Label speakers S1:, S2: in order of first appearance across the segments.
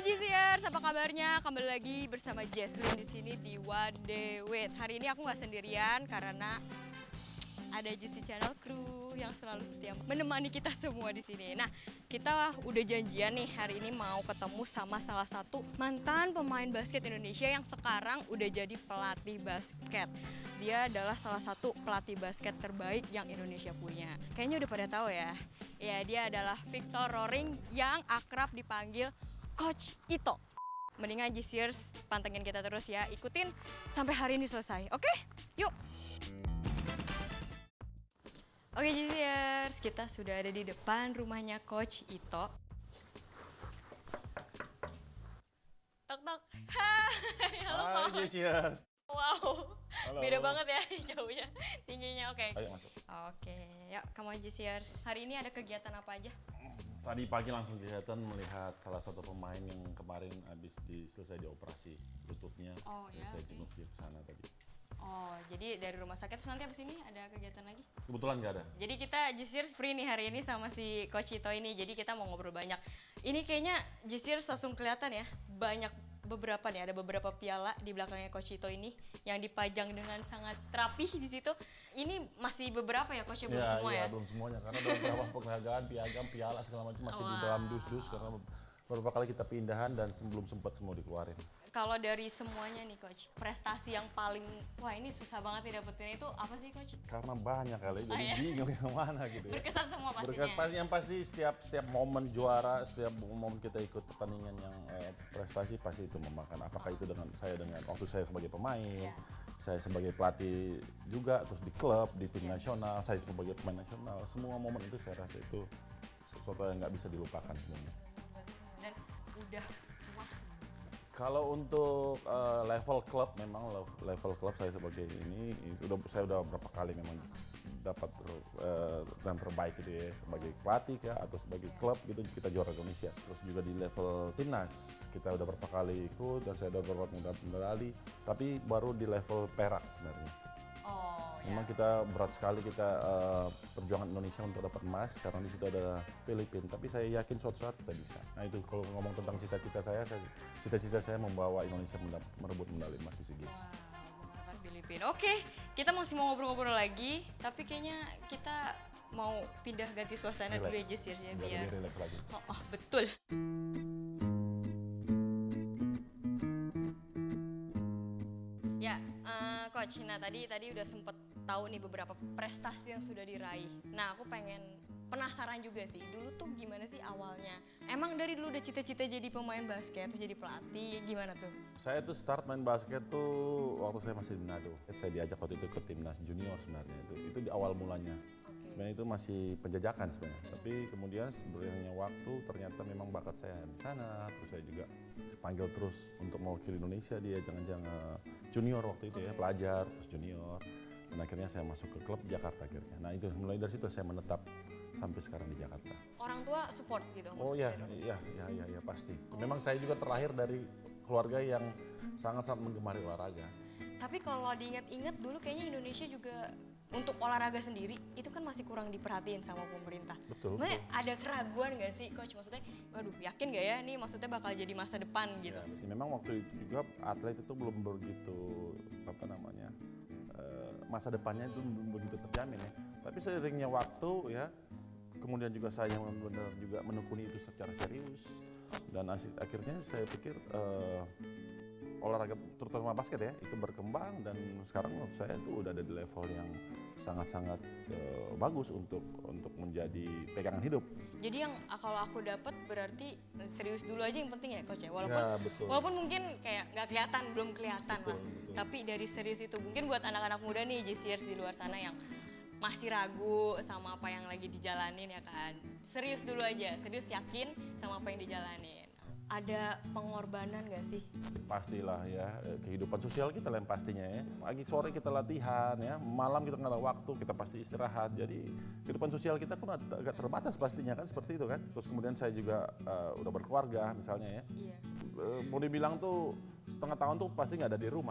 S1: GCers, apa kabarnya? Kembali lagi bersama Jesslyn di sini di One Day With. Hari ini aku nggak sendirian karena ada GC Channel Crew yang selalu setia menemani kita semua di sini. Nah, kita udah janjian nih hari ini mau ketemu sama salah satu mantan pemain basket Indonesia yang sekarang udah jadi pelatih basket. Dia adalah salah satu pelatih basket terbaik yang Indonesia punya. Kayaknya udah pada tahu ya. Ya, dia adalah Victor Roaring yang akrab dipanggil Coach Ito. Mendingan GCers pantengin kita terus ya, ikutin sampai hari ini selesai. Oke? Yuk! Oke GCers, kita sudah ada di depan rumahnya Coach Ito. Tok tok. Hai, halo Coach.
S2: Hai GCers.
S1: Wow,
S2: Halo.
S1: beda banget ya jauhnya, tingginya. Oke.
S2: Ayo masuk.
S1: Oke, yuk kamu GCers. Hari ini ada kegiatan apa aja?
S2: Tadi pagi langsung kegiatan melihat salah satu pemain yang kemarin habis selesai dioperasi lututnya.
S1: Oh,
S2: Jadi
S1: ya,
S2: saya
S1: oke.
S2: jenguk dia ke sana tadi.
S1: Oh, jadi dari rumah sakit terus nanti abis ini ada kegiatan lagi?
S2: Kebetulan nggak ada.
S1: Jadi kita GCers free nih hari ini sama si Coach Ito ini. Jadi kita mau ngobrol banyak. Ini kayaknya GCers langsung kelihatan ya, banyak beberapa nih, ada beberapa piala di belakangnya Coach Ito ini yang dipajang dengan sangat rapih di situ. Ini masih beberapa ya Coach, belum semua ya?
S2: Belum semuanya karena ada beberapa penghargaan, piagam, piala segala macam masih di dalam dus-dus karena beberapa kali kita pindahan dan belum sempat semua dikeluarin.
S1: Kalau dari semuanya nih Coach, prestasi yang paling, wah ini susah banget nih dapetin itu apa sih Coach?
S2: Karena banyak kali, jadi
S1: ya?
S2: bingung yang mana gitu ya.
S1: Berkesan semua pastinya.
S2: Yang pasti setiap momen juara, setiap momen kita ikut pertandingan yang prestasi pasti itu memakan. Apakah itu dengan waktu saya sebagai pemain, saya sebagai pelatih juga, terus di klub, di tim nasional, saya sebagai pemain nasional. Semua momen itu saya rasa itu sesuatu yang nggak bisa dilupakan sebenarnya.
S1: Dan udah puas.
S2: Kalau untuk level klub, memang level klub saya sebagai ini saya udah berapa kali memang dapat yang terbaik gitu ya, sebagai pelatih ya atau sebagai klub gitu kita juara Indonesia. Terus juga di level timnas kita udah berapa kali ikut dan saya udah berapa medali, tapi baru di level perak sebenarnya.
S1: Oh,
S2: memang kita berat sekali perjuangan Indonesia untuk dapat emas karena di situ ada Filipina. Tapi saya yakin suatu saat kita bisa. Nah itu kalau ngomong tentang cita-cita saya membawa Indonesia merebut medali emas di SEA Games.
S1: Wow, mengalahkan Filipina. Oke, kita masih mau ngobrol-ngobrol lagi, tapi kayaknya kita mau pindah ganti suasana dulu ya Jess ya biar
S2: lebih relax lagi.
S1: Oh, betul. Ya, Coach, nah tadi udah sempet tahu nih beberapa prestasi yang sudah diraih. Nah, aku penasaran juga sih, dulu tuh gimana sih awalnya? Emang dari dulu udah cita-cita jadi pemain basket, terus jadi pelatih, gimana tuh?
S2: Saya tuh start main basket tuh waktu saya masih di Manado. Saya diajak waktu itu ke timnas junior sebenarnya, itu di awal mulanya. Sebenarnya itu masih penjajakan sebenarnya, tapi kemudian beriringnya waktu ternyata memang bakat saya di sana. Terus saya juga dipanggil terus untuk mewakili Indonesia di ajang-ajang junior waktu itu ya, pelajar terus junior. Dan akhirnya saya masuk ke klub Jakarta akhirnya. Nah itu mulai dari situ saya menetap sampai sekarang di Jakarta.
S1: Orang tua support gitu?
S2: Oh iya pasti. Memang saya juga terlahir dari keluarga yang sangat-sangat menggemari olahraga.
S1: Tapi kalau diingat-ingat dulu kayaknya Indonesia juga untuk olahraga sendiri itu kan masih kurang diperhatiin sama pemerintah.
S2: Betul.
S1: Sebenarnya ada keraguan nggak sih Coach? Maksudnya, waduh yakin nggak ya ini maksudnya bakal jadi masa depan gitu?
S2: Ya, memang waktu itu juga atlet itu belum begitu masa depannya itu belum begitu terjamin ya. Tapi seiringnya waktu ya, kemudian juga saya benar-benar juga menekuni itu secara serius dan akhirnya saya pikir olahraga terutama basket ya itu berkembang dan sekarang menurut saya itu udah ada di level yang sangat-sangat bagus untuk menjadi pegangan hidup.
S1: Jadi yang kalau aku dapat berarti serius dulu aja yang penting ya Coach ya,
S2: betul.
S1: walaupun mungkin kayak nggak kelihatan, belum kelihatan
S2: Betul.
S1: Tapi dari serius itu mungkin buat anak-anak muda nih GCers di luar sana yang masih ragu sama apa yang lagi dijalanin ya kan, serius dulu aja, serius yakin sama apa yang dijalanin. Ada pengorbanan nggak sih?
S2: Pastilah ya, kehidupan sosial kita lah yang pastinya ya. Pagi sore kita latihan ya, malam kita nggak ada waktu, kita pasti istirahat. Jadi kehidupan sosial kita pun agak terbatas pastinya kan, seperti itu kan. Terus kemudian saya juga udah berkeluarga misalnya ya.
S1: Iya.
S2: Mau dibilang tuh setengah tahun tuh pasti nggak ada di rumah.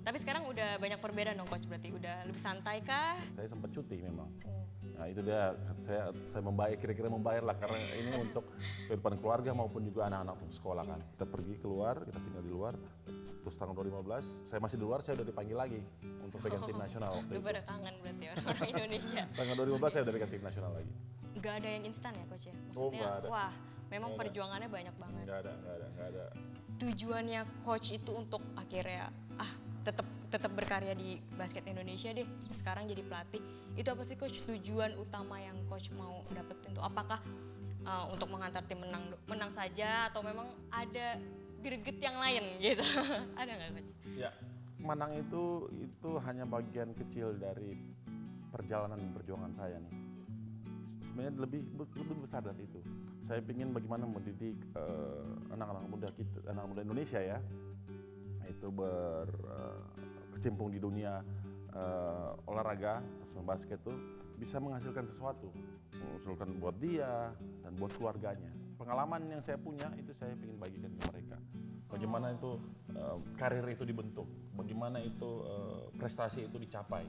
S1: Tapi sekarang udah banyak perbedaan dong coach, berarti udah lebih santai kah?
S2: Saya sempat cuti memang. Nah itu dia, saya membayar, kira-kira membayar lah karena ini untuk kehidupan keluarga maupun juga anak-anak untuk sekolah kan. Kita pergi keluar, kita tinggal di luar. Terus tahun 2015, saya masih di luar, saya udah dipanggil lagi untuk pegang tim nasional waktu
S1: Udah
S2: itu.
S1: pada kangen berarti orang Indonesia.
S2: Tahun 2015 saya udah pegang tim nasional lagi.
S1: Nggak ada yang instan ya coach ya?
S2: Oh,
S1: Maksudnya,
S2: nggak ada.
S1: wah memang
S2: Nggak ada.
S1: perjuangannya banyak banget.
S2: Nggak ada.
S1: Tujuannya coach itu untuk akhirnya tetap berkarya di basket Indonesia deh, sekarang jadi pelatih, itu apa sih coach tujuan utama yang coach mau dapetin tuh? Apakah untuk mengantar tim menang saja atau memang ada greget yang lain gitu? Ada nggak coach?
S2: Ya, menang itu hanya bagian kecil dari perjalanan perjuangan saya nih. Sebenarnya lebih besar dari itu. Saya ingin bagaimana mendidik anak-anak muda kita, anak muda Indonesia ya, itu berkecimpung di dunia olahraga, basket itu bisa menghasilkan sesuatu, menghasilkan buat dia dan buat keluarganya. Pengalaman yang saya punya itu saya ingin bagikan ke mereka. Bagaimana itu karir itu dibentuk, bagaimana itu prestasi itu dicapai,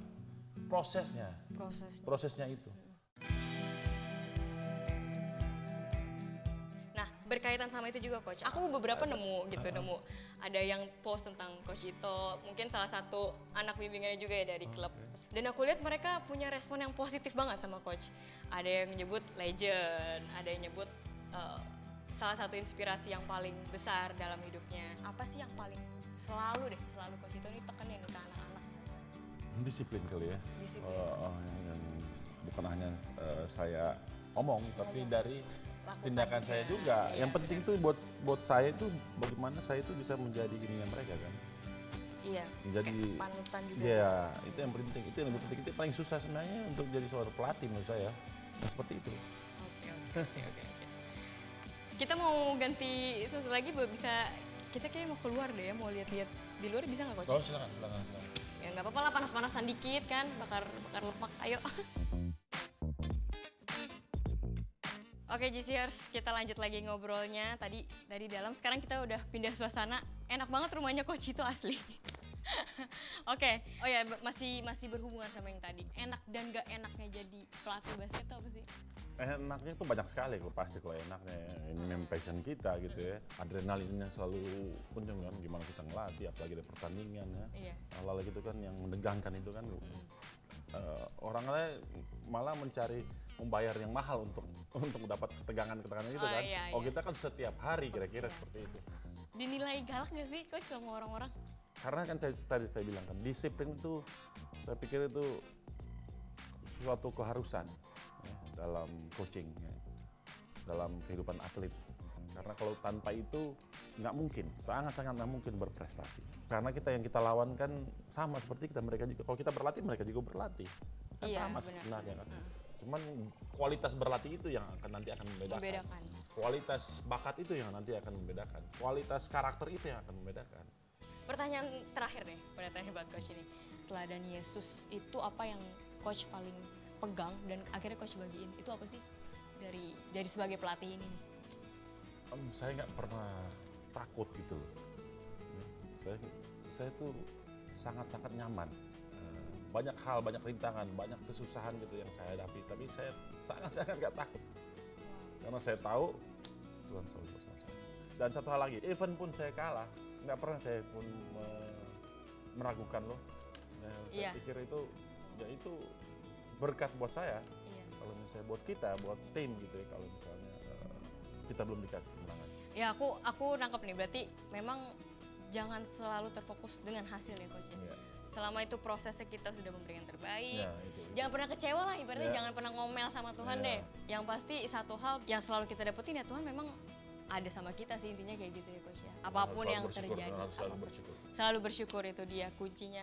S2: prosesnya itu.
S1: Berkaitan sama itu juga coach, aku beberapa nemu ada yang post tentang coach Ito, mungkin salah satu anak bimbingannya juga ya dari klub. Dan aku lihat mereka punya respon yang positif banget sama coach. Ada yang nyebut legend, ada yang nyebut salah satu inspirasi yang paling besar dalam hidupnya. Apa sih yang paling selalu coach Ito ini tekenin ke anak-anak?
S2: Disiplin kali ya.
S1: Disiplin.
S2: Yang bukan hanya saya omong, tapi dari tindakan saya juga.
S1: Iya,
S2: yang penting tuh buat saya itu bagaimana saya itu bisa menjadi ininya mereka kan.
S1: Iya.
S2: Menjadi
S1: panutan juga.
S2: Iya, itu yang penting. Itu yang lebih penting. Itu paling susah sebenarnya untuk jadi seorang pelatih menurut saya. Nah, seperti itu.
S1: Oke. Kita mau ganti suasana lagi, bisa kita kayak mau keluar deh ya, mau lihat-lihat di luar bisa nggak coach?
S2: Oh, silakan.
S1: Ya nggak apa-apa lah, panas-panasan dikit kan, bakar lemak. Ayo. Oke GCers, kita lanjut lagi ngobrolnya. Tadi dari dalam, sekarang kita udah pindah suasana. Enak banget rumahnya coach itu asli. Oke, oh ya masih berhubungan sama yang tadi. Enak dan gak enaknya jadi pelatih basket itu apa sih?
S2: Enaknya itu banyak sekali pasti kalau enaknya. Ini memang passion kita gitu ya. Adrenalinnya selalu kunjung kan, gimana kita ngelatih, apalagi ada pertandingan ya.
S1: Iya.
S2: Hal-hal gitu kan yang menegangkan itu kan. Orang lain malah mencari membayar yang mahal untuk dapat ketegangan itu kan.
S1: Iya.
S2: Kita kan setiap hari kira-kira seperti itu.
S1: Dinilai galak gak sih coach sama orang-orang?
S2: Karena kan tadi saya bilang kan, disiplin itu saya pikir itu suatu keharusan ya, dalam coaching, ya, dalam kehidupan atlet. Karena kalau tanpa itu nggak mungkin, sangat-sangat nggak mungkin berprestasi. Karena yang kita lawan kan sama seperti mereka juga. Kalau kita berlatih, mereka juga berlatih. Kan
S1: Iya,
S2: sama
S1: benar.
S2: sebenarnya kan. Cuman kualitas berlatih itu yang nanti akan membedakan. Kualitas bakat itu yang nanti akan membedakan. Kualitas karakter itu yang akan membedakan.
S1: Pertanyaan terakhir deh, buat coach ini. Teladan Yesus itu apa yang coach paling pegang dan akhirnya coach bagiin? Itu apa sih dari sebagai pelatih ini nih?
S2: Saya nggak pernah takut gitu loh. Saya tuh sangat-sangat nyaman. Banyak hal, banyak rintangan, banyak kesusahan gitu yang saya hadapi. Tapi saya sangat-sangat nggak takut. Karena saya tahu Tuhan selalu bersama saya. Dan satu hal lagi, even pun saya kalah, nggak pernah saya pun meragukan loh. Saya pikir itu berkat buat saya.
S1: Iya.
S2: Kalau misalnya buat kita, buat tim gitu ya, kalau misalnya kita belum dikasih kemenangan.
S1: Ya aku nangkep nih, berarti memang jangan selalu terfokus dengan hasil ya coach.
S2: Iya.
S1: Selama itu prosesnya kita sudah memberikan terbaik.
S2: Ya, itu.
S1: Jangan pernah kecewa lah, ibaratnya
S2: Ya.
S1: jangan pernah ngomel sama Tuhan
S2: Ya.
S1: deh. Yang pasti satu hal yang selalu kita dapetin ya, Tuhan memang ada sama kita sih, intinya kayak gitu ya coach ya. Apapun yang terjadi, selalu bersyukur itu dia kuncinya.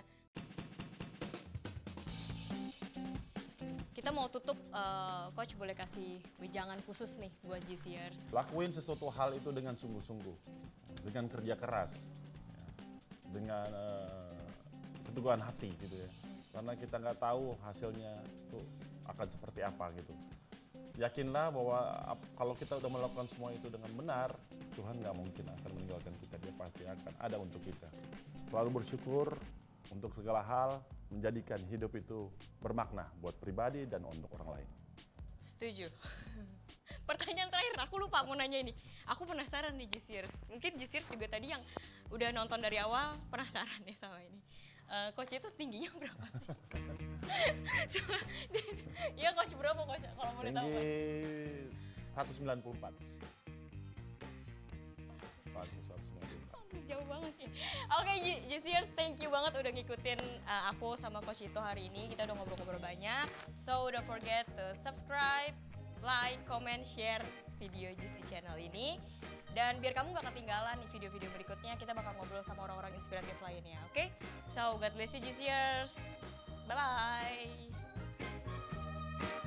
S1: Kita mau tutup, coach boleh kasih wejangan khusus nih buat GCers.
S2: Lakuin sesuatu hal itu dengan sungguh-sungguh, dengan kerja keras, dengan keteguhan hati gitu ya. Karena kita nggak tahu hasilnya itu akan seperti apa gitu. Yakinlah bahwa kalau kita udah melakukan semua itu dengan benar, Tuhan nggak mungkin akan meninggalkan kita, dia pasti akan ada untuk kita. Selalu bersyukur untuk segala hal menjadikan hidup itu bermakna buat pribadi dan untuk orang lain.
S1: Setuju. Pertanyaan terakhir, aku lupa mau nanya ini. Aku penasaran nih Jesirs. Mungkin Jesirs juga tadi yang udah nonton dari awal penasaran ya sama ini. Coach itu tingginya berapa sih? Iya coach, berapa coach? Kalau boleh tahu coach.
S2: Tinggi 194.
S1: Jauh banget sih. Oke, Jesirs, thank you banget udah ngikutin aku sama Coach Ito hari ini. Kita udah ngobrol-ngobrol banyak. So, don't forget to subscribe, like, comment, share video Jesi channel ini. Dan biar kamu gak ketinggalan nih video-video berikutnya, kita bakal ngobrol sama orang-orang inspiratif lainnya, oke? So, God bless you, Jesirs. Bye-bye.